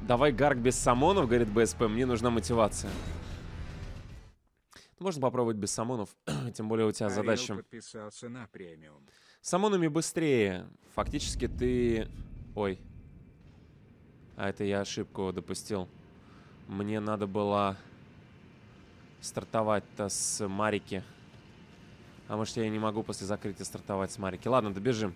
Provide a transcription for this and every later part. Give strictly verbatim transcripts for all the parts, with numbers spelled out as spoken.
Давай гарк без самонов, говорит БСП, мне нужна мотивация. Можно попробовать без самонов, тем более у тебя Орел задача. подписался на премиум. С самонами быстрее. Фактически ты... Ой. А это я ошибку допустил. Мне надо было стартовать-то с Марики. А может я не могу после закрытия стартовать с Марики. Ладно, добежим.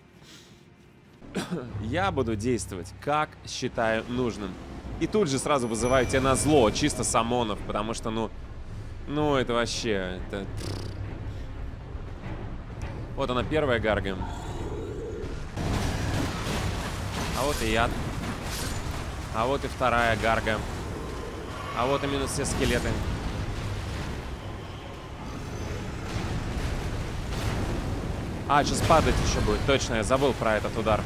Я буду действовать, как считаю нужным. И тут же сразу вызываю тебя на зло, чисто самонов, потому что, ну... Ну, это вообще... Это... Вот она, первая гарга. А вот и яд. А вот и вторая гарга. А вот и минус все скелеты. А, сейчас падать еще будет. Точно, я забыл про этот удар.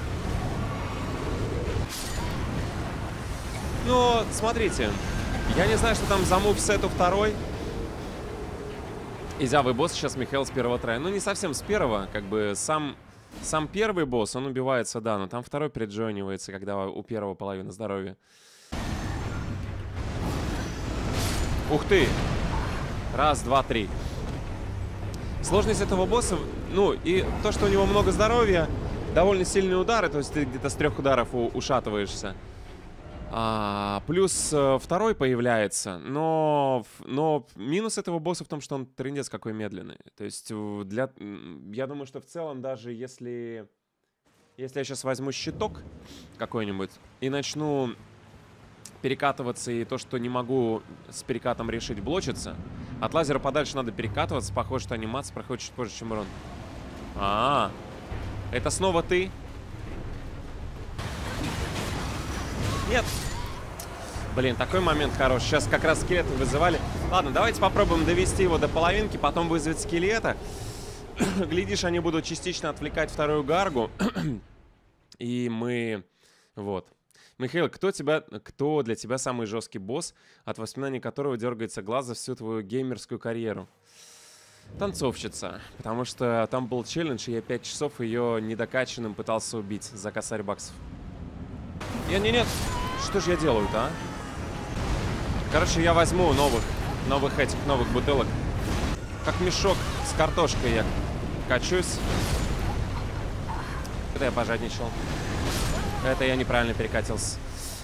Ну, смотрите. Я не знаю, что там за мувсет у второй. Изявый босс сейчас Михаил с первого трая. Ну, не совсем с первого. Как бы сам, сам первый босс, он убивается, да. Но там второй переджойнивается, когда у первого половина здоровья. Ух ты! Раз, два, три. Сложность этого босса... Ну, и то, что у него много здоровья, довольно сильные удары. То есть ты где-то с трех ударов ушатываешься. А, плюс э, второй появляется, но, но минус этого босса в том, что он трындец какой медленный. То есть для, я думаю, что в целом даже если, если я сейчас возьму щиток какой-нибудь и начну перекатываться, и то, что не могу с перекатом решить, блочиться, от лазера подальше надо перекатываться, похоже, что анимация проходит чуть позже, чем урон. А, -а, -а. Это снова ты? Нет. Блин, такой момент хороший. Сейчас как раз скелеты вызывали. Ладно, давайте попробуем довести его до половинки, потом вызвать скелета. Глядишь, они будут частично отвлекать вторую гаргу. И мы... Вот. Михаил, кто, тебя... кто для тебя самый жесткий босс, от воспоминаний которого дергается глаз за всю твою геймерскую карьеру? Танцовщица. Потому что там был челлендж, и я пять часов ее недокачанным пытался убить за косарь баксов. Нет-нет-нет. Что же я делаю-то, а? Короче, я возьму новых, новых этих, новых бутылок. Как мешок с картошкой я качусь. Это я пожадничал. Это я неправильно перекатился.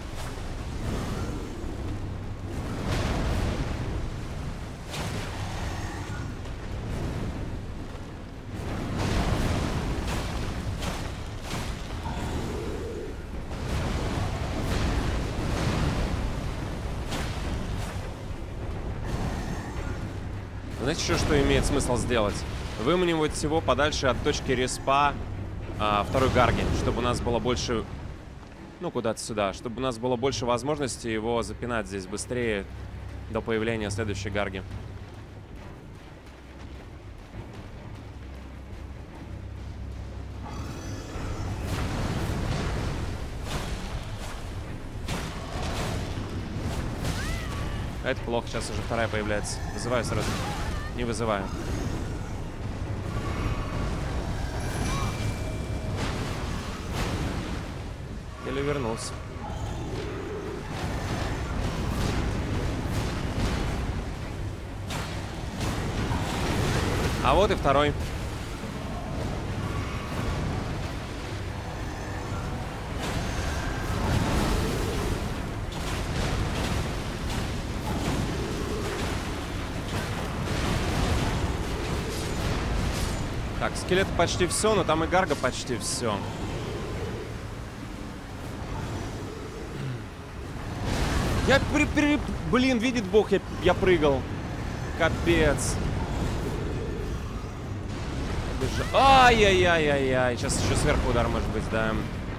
Знаете, что, что имеет смысл сделать? Выманивать его подальше от точки респа а, второй гарги, чтобы у нас было больше... Ну, куда-то сюда. Чтобы у нас было больше возможности его запинать здесь быстрее до появления следующей гарги. Это плохо, сейчас уже вторая появляется. Вызываю сразу. Не вызываю. Или вернулся. А вот и второй. Так, скелет почти все, но там и гарга почти все. Я при, при... Блин, видит бог, я, я прыгал. Капец. Ай-яй-яй-яй-яй. Сейчас еще сверху удар может быть, да.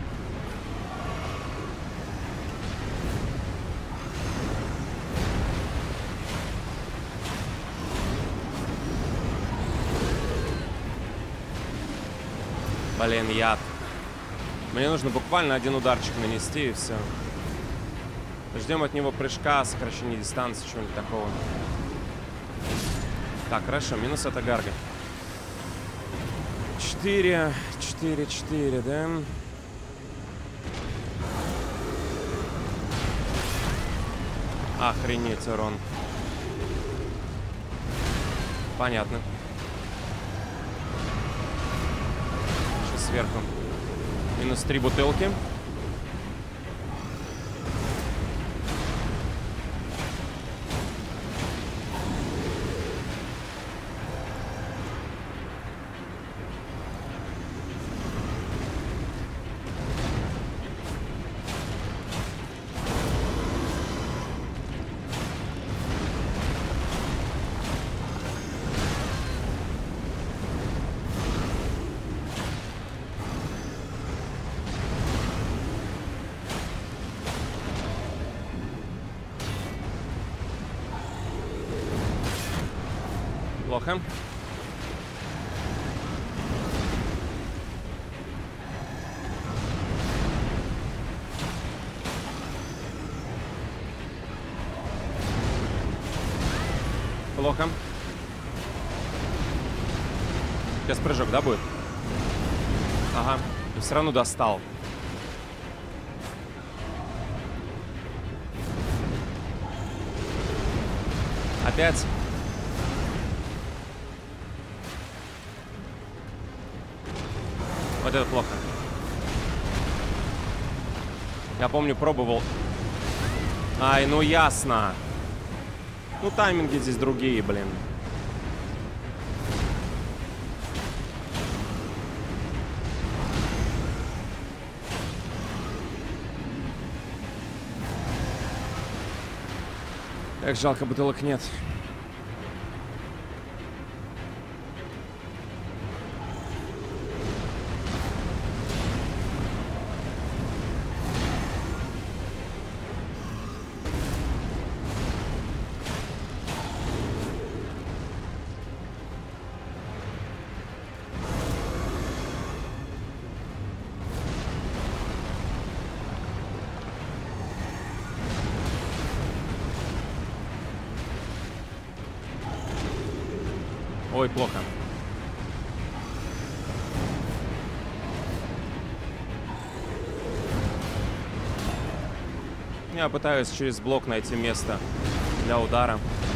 Блин, яд. Мне нужно буквально один ударчик нанести и все. Ждем от него прыжка, сокращения дистанции, чего-нибудь такого. Так, хорошо, минус это гарга. Четыре, четыре, четыре, да? Охренеть, урон. Понятно. Сейчас сверху. Минус три бутылки. Плохо. Плохо. Сейчас прыжок, да, будет? Ага. И все равно достал. Опять. Вот это плохо. Я помню, пробовал. Ай, ну ясно. Ну, тайминги здесь другие, блин. Эх, жалко, бутылок нет. Ой, плохо. Я пытаюсь через блок найти место для удара.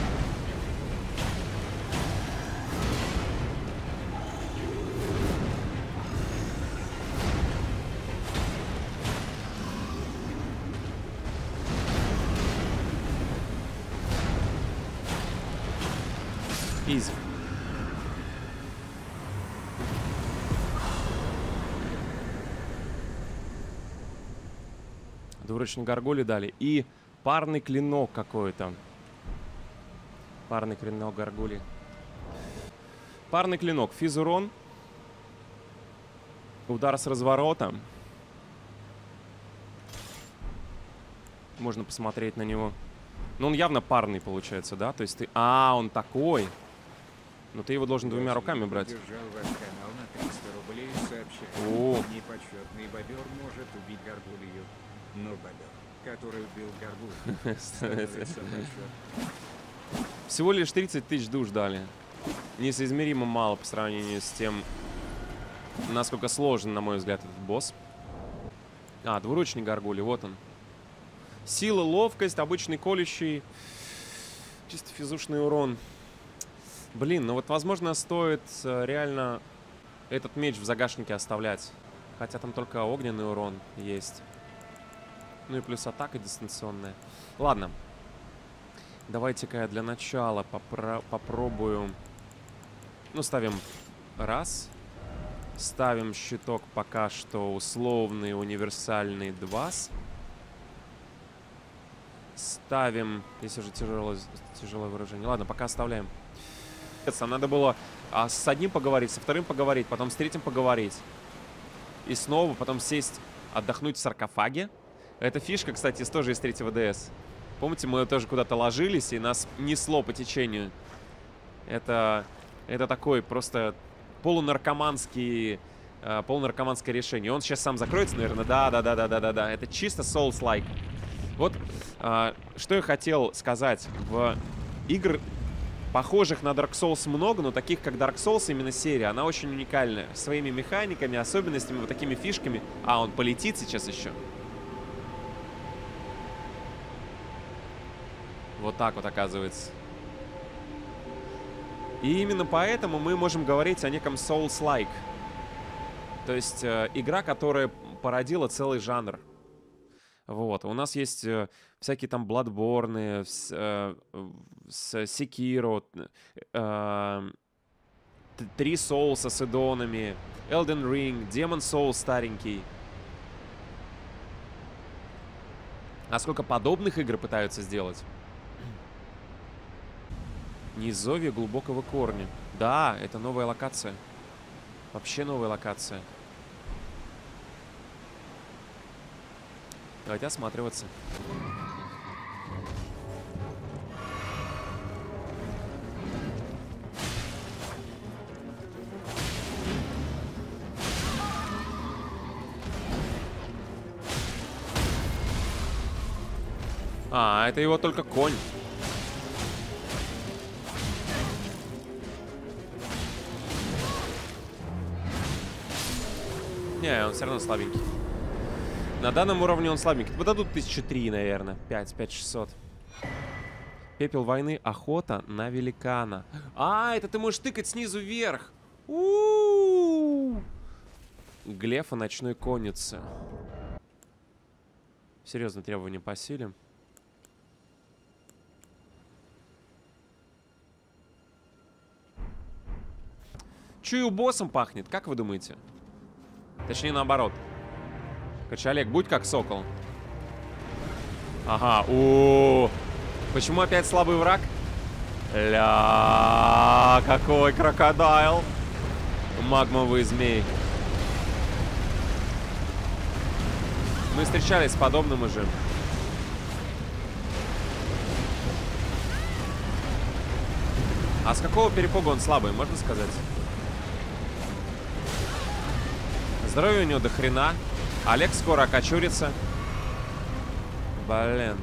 Изи. Двуручный горгули дали. И парный клинок какой-то. Парный клинок горгули. Парный клинок. Физурон. Удар с разворота. Можно посмотреть на него. Но он явно парный получается, да? То есть ты... А, он такой. Но ты его должен двумя руками брать. О. Непочетный бобер может убить горгулью. Но бобер, который убил горгулью, становится на счет. Всего лишь тридцать тысяч душ дали. Несоизмеримо мало по сравнению с тем, насколько сложен, на мой взгляд, этот босс. А, двуручный горгули, вот он. Сила, ловкость, обычный колющий. Чисто физушный урон. Блин, ну вот, возможно, стоит реально этот меч в загашнике оставлять. Хотя там только огненный урон есть. Ну и плюс атака дистанционная. Ладно. Давайте-ка я для начала попро попробую. Ну, ставим раз. Ставим щиток пока что условный, универсальный два. Ставим... Здесь уже тяжелое, тяжелое выражение. Ладно, пока оставляем. Нам надо было а, с одним поговорить, со вторым поговорить, потом с третьим поговорить. И снова потом сесть, отдохнуть в саркофаге. Эта фишка, кстати, тоже из третьего ДС. Помните, мы тоже куда-то ложились, и нас несло по течению. Это, это такой просто полунаркоманский, э, полунаркоманское решение. Он сейчас сам закроется, наверное. Да-да-да-да-да-да-да. Это чисто Souls-like. Вот, э, что я хотел сказать. В игр, похожих на Dark Souls, много, но таких, как Dark Souls, именно серия, она очень уникальная. Своими механиками, особенностями, вот такими фишками. А, он полетит сейчас еще. Вот так вот, оказывается. И именно поэтому мы можем говорить о неком Souls-like. То есть э, игра, которая породила целый жанр. Вот. У нас есть э, всякие там Bloodborne, с, э, с Sekiro, э, три Соулса с эддонами, Elden Ring, Demon Souls старенький. А сколько подобных игр пытаются сделать? Низовье глубокого корня. Да, это новая локация. Вообще новая локация. Давайте осматриваться. А, это его только конь. Не, он все равно слабенький. На данном уровне он слабенький. Подадут тысячи три, наверное. пять, пять шестьсот. Пепел войны. Охота на великана. А, это ты можешь тыкать снизу вверх. У-у-у! Глефа ночной конницы. Серьезно, требования по силе. Чую, боссом пахнет. Как вы думаете? Точнее, наоборот. Короче, Олег, будь как сокол. Ага, о, почему опять слабый враг? Ля, какой крокодайл. Магмовый змей. Мы встречались с подобным уже. А с какого перепуга он слабый, можно сказать? Здоровья у него до хрена. Олег скоро окочурится. Блин.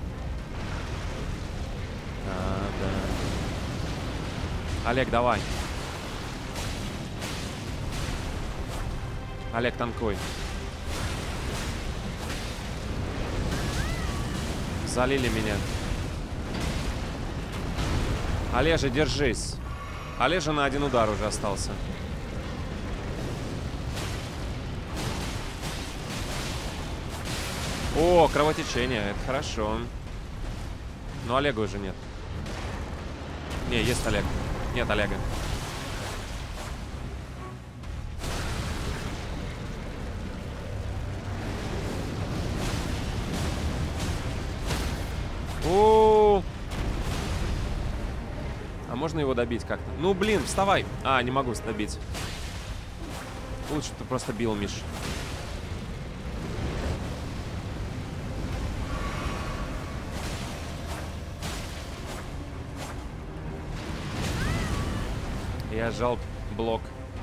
А, да. Олег, давай. Олег, танкуй. Залили меня. Олежа, держись. Олежа на один удар уже остался. О, кровотечение, это хорошо. Но Олега уже нет. Не, есть Олег. Нет Олега. О, а можно его добить как-то? Ну, блин, вставай. А, не могу добить. Лучше бы ты просто бил, Миш. Я сжал блок.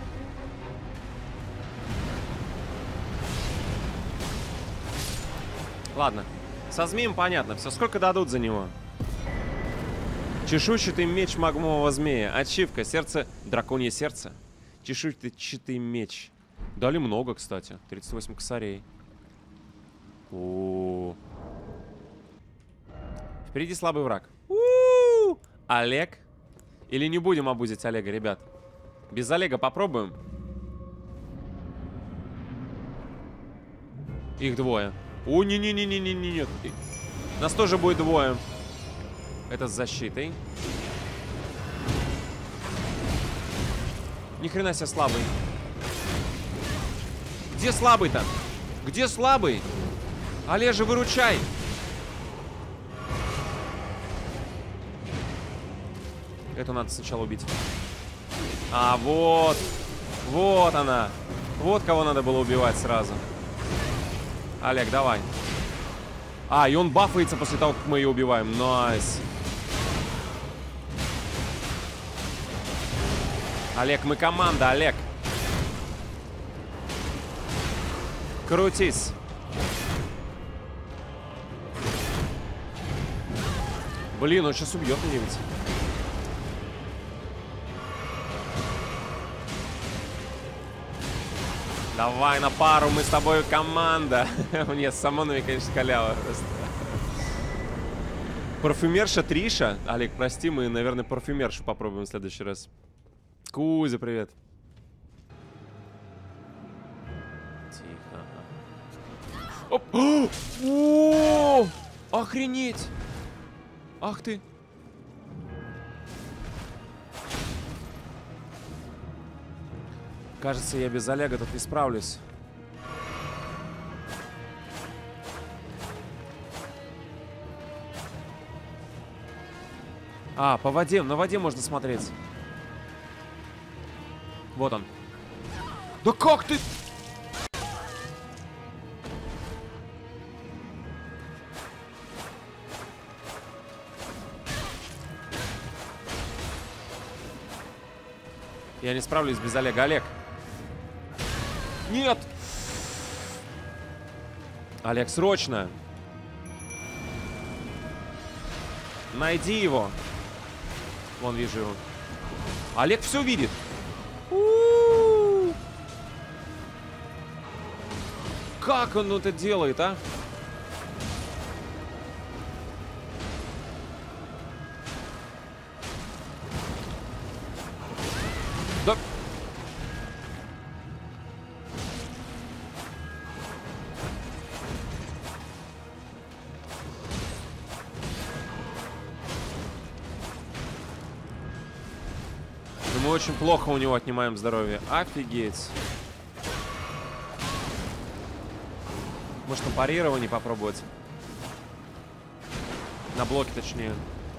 Ладно. Со змеем понятно все. Сколько дадут за него? Чешуйчатый меч магмового змея. Ачивка. Сердце. Драконье сердце. Чешуйчатый меч. Дали много, кстати. тридцать восемь косарей. О-о-о. Впереди слабый враг. У-у-у! Олег. Или не будем обузить Олега, ребят? Без Олега попробуем. Их двое. О, не-не-не-не-не-не. Нет. Нас тоже будет двое. Это с защитой. Ни хрена себе слабый. Где слабый-то? Где слабый? Олежа, выручай. Эту надо сначала убить. А, вот. Вот она. Вот кого надо было убивать сразу. Олег, давай. А, и он бафается после того, как мы ее убиваем. Найс. Олег, мы команда, Олег. Крутись. Блин, он сейчас убьет меня ведь. Давай на пару, мы с тобой команда. Мне с Самоновой, конечно, халява просто. Парфюмерша Триша. Олег, прости, мы, наверное, парфюмершу попробуем в следующий раз. Кузя, привет. Тихо. Оп! О! Охренеть! Ах ты! Кажется, я без Олега тут не справлюсь. А, по воде. На воде можно смотреть. Вот он. Да как ты? Я не справлюсь без Олега. Олег. Нет! Олег, срочно! Найди его. Вон, вижу его. Олег все видит. У-у-у! Как он это делает, а? Да... Мы очень плохо у него отнимаем здоровье. Офигеть. Может, на парирование попробовать? На блоке, точнее.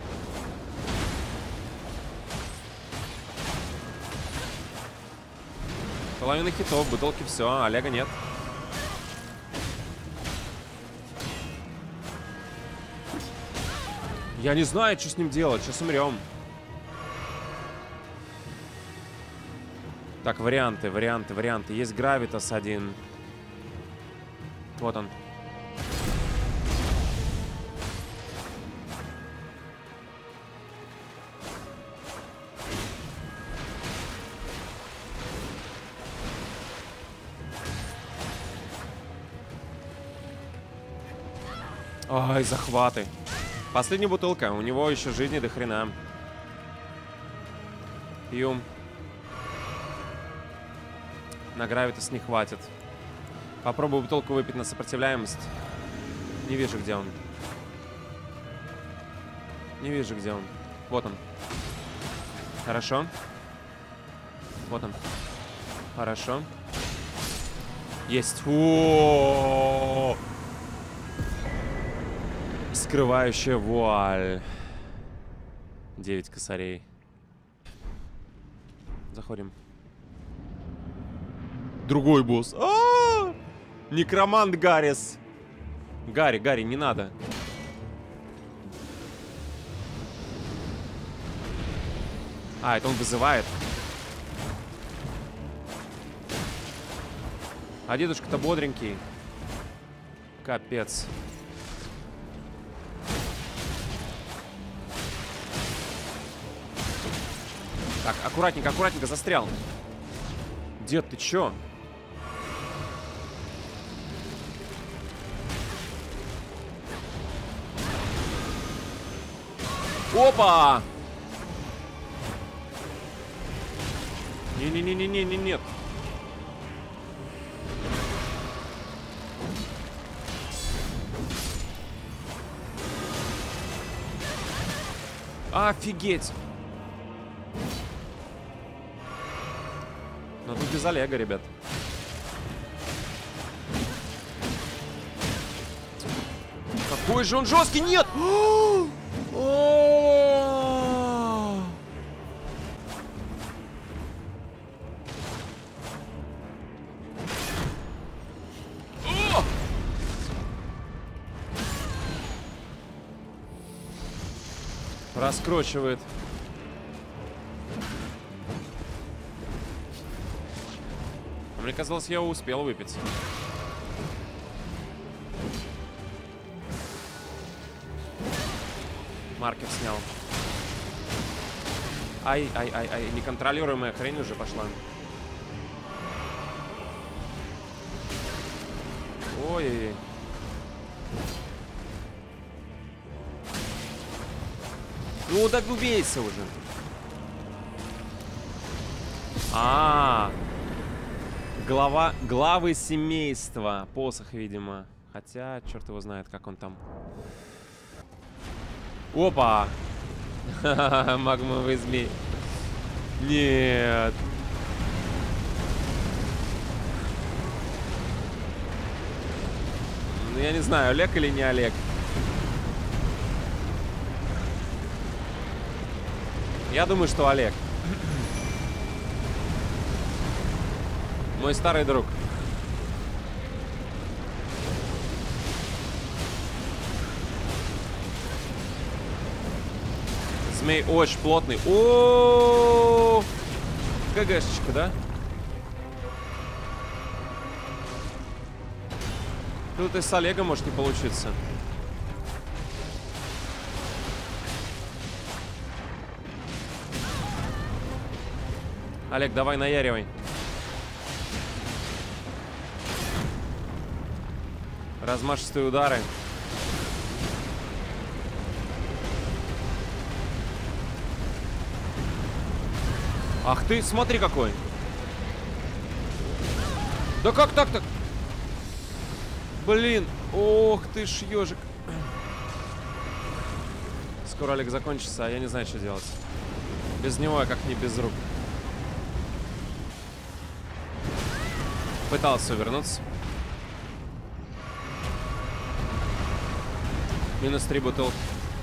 Половина хитов, бутылки, все. Олега нет. Я не знаю, что с ним делать. Сейчас умрем. Так, варианты, варианты, варианты. Есть Гравитас один. Вот он. Ай, захваты. Последняя бутылка. У него еще жизни до хрена. Пью. На Гравитас не хватит. Попробую бутылку выпить на сопротивляемость. Не вижу, где он. Не вижу, где он. Вот он. Хорошо. Вот он. Хорошо. Есть. О-о-о-о! Скрывающая вуаль. девять косарей. Заходим. Другой босс. А-а-а! Некромант Гаррис. Гарри, Гарри, не надо. А, это он вызывает. А дедушка-то бодренький. Капец. Так, аккуратненько, аккуратненько, застрял. Дед, ты чё? Опа! Не-не-не-не-не-не, нет. Офигеть! Но тут без Олега, ребят. Какой же он жесткий! Нет! Раскручивает. Мне казалось, я успел выпить. Маркер снял. Ай, ай, ай, ай, неконтролируемая хрень уже пошла. Ой-ой-ой. Ну, да убейся уже. А, -а, -а. Глава, главы семейства. Посох, видимо. Хотя, черт его знает, как он там. Опа! Магмовый змей. Нет. Ну, я не знаю, Олег или не Олег. Я думаю, что Олег. Мой старый друг. Змей очень плотный. О, ГГшечка, да? Тут и с Олегом может не получиться. Олег, давай наяривай. Размашистые удары. Ах ты, смотри какой. Да как так-то? Блин, ох ты ж ежик. Скоро Олег закончится, а я не знаю, что делать. Без него я как не без рук. Пытался увернуться. Минус три бутылки.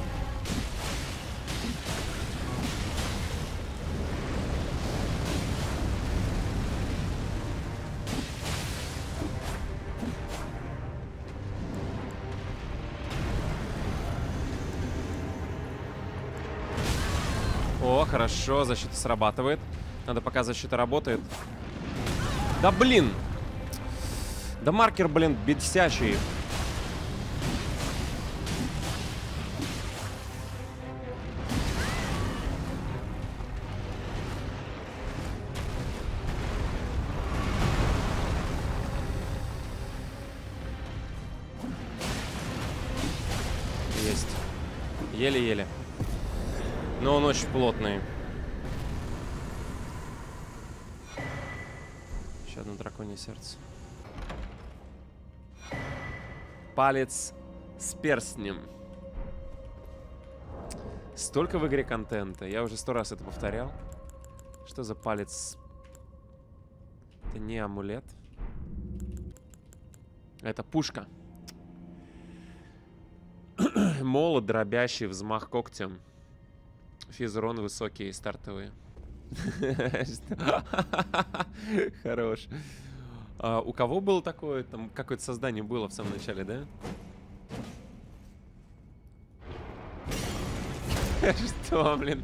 О, хорошо, защита срабатывает. Надо, пока защита работает. Да блин! Да маркер, блин, бесячий. Есть. Еле-еле. Но он очень плотный. Еще одно драконье сердце. Палец с перстнем. Столько в игре контента. Я уже сто раз это повторял. Что за палец? Это не амулет. Это пушка. Молот, дробящий, взмах когтем. Физрон высокие, стартовые. Хорош. А, у кого было такое? Там какое-то создание было в самом начале, да? Что, блин?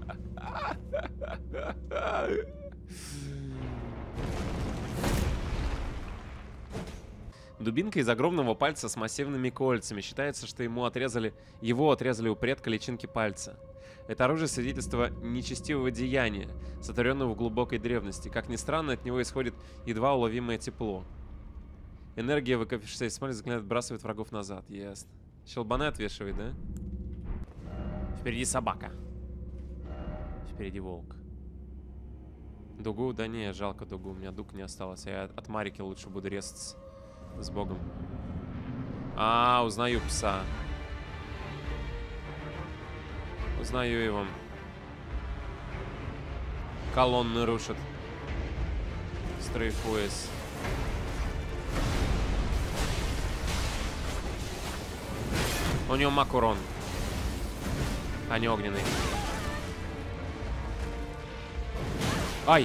Дубинка из огромного пальца с массивными кольцами. Считается, что ему отрезали, его отрезали у предка личинки пальца. Это оружие свидетельство нечестивого деяния, сотворенного в глубокой древности. Как ни странно, от него исходит едва уловимое тепло. Энергия, выкопившаяся из смоли, заклинает, отбрасывает врагов назад. Ясно. Щелбаны отвешивает, да? Впереди собака. Впереди волк. Дугу? Да не, жалко дугу. У меня дуг не осталось. Я от Марики лучше буду резаться. С богом. А, узнаю пса. Узнаю его. Колонны рушат. Стрейфуясь. У него макурон. А не огненный. Ай!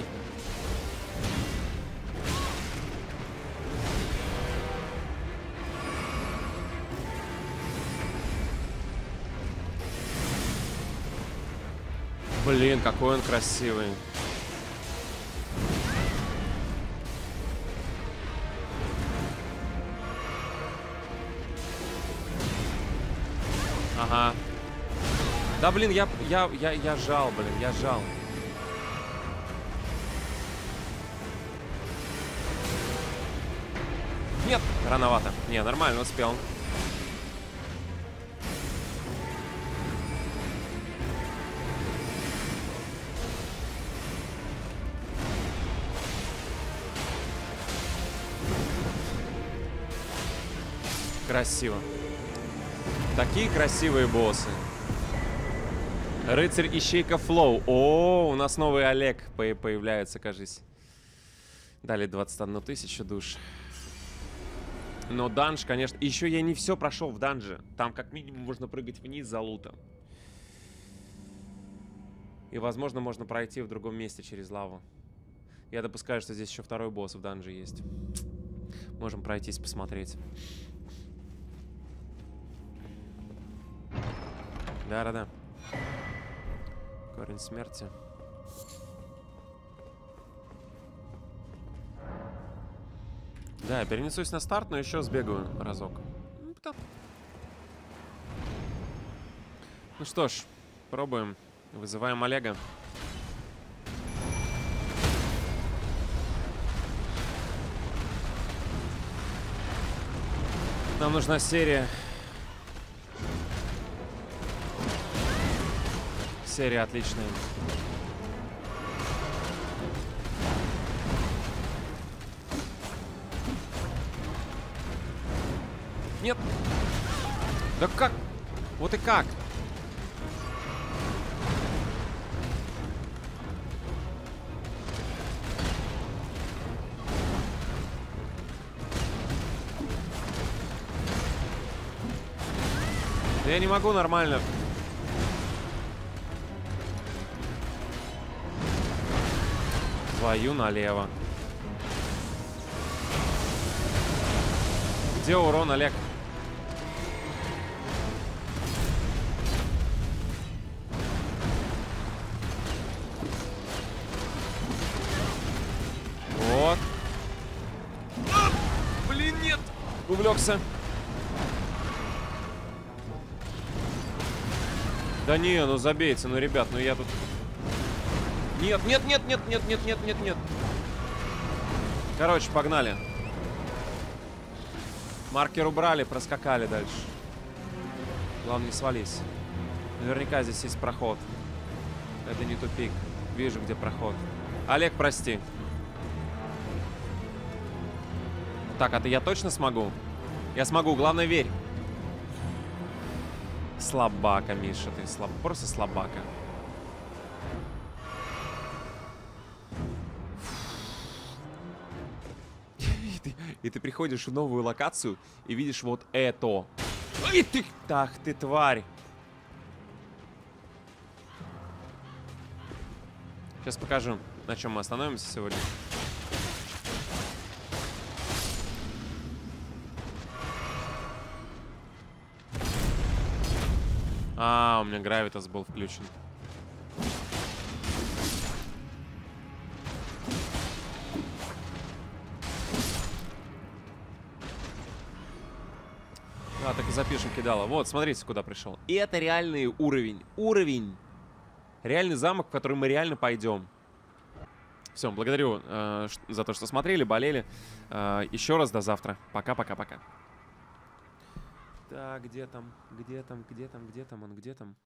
Блин, какой он красивый. Ага. Да, блин, я, я, я, я жал, блин, я жал. Нет, рановато. Не, нормально, успел. Красиво. Такие красивые боссы. Рыцарь Ищейка Флоу. О, у нас новый Олег по появляется, кажись. Дали двадцать одну тысячу душ. Но данж, конечно... Еще я не все прошел в данже. Там как минимум можно прыгать вниз за лутом. И, возможно, можно пройти в другом месте через лаву. Я допускаю, что здесь еще второй босс в данже есть. Можем пройтись, посмотреть. Да-да-да. Корень смерти. Да, я перенесусь на старт, но еще сбегаю разок. Ну что ж, пробуем. Вызываем Олега. Нам нужна серия. Серия отличная. Нет. Да как? Вот и как? Да я не могу нормально. Твою налево. Где урон, Олег? Вот. А, блин, нет. Увлекся. Да не, ну забейте, ну, ребят, ну я тут... Нет, нет, нет, нет, нет, нет, нет, нет, нет. Короче, погнали. Маркер убрали, проскакали дальше. Главное, не свались. Наверняка здесь есть проход. Это не тупик. Вижу, где проход. Олег, прости. Так, а ты я точно смогу? Я смогу, главное, верь. Слабака, Миша, ты слаб... просто слабака. И ты, и ты приходишь в новую локацию и видишь вот это. И ты... Так, ты тварь. Сейчас покажу, на чем мы остановимся сегодня. А, у меня гравитас был включен. А, так и запишем кидала. Вот, смотрите, куда пришел. И это реальный уровень. Уровень. Реальный замок, в который мы реально пойдем. Все, благодарю э, за то, что смотрели, болели. Э, еще раз до завтра. Пока-пока-пока. Так, где там? Где там? Где там? Где там? Он где там?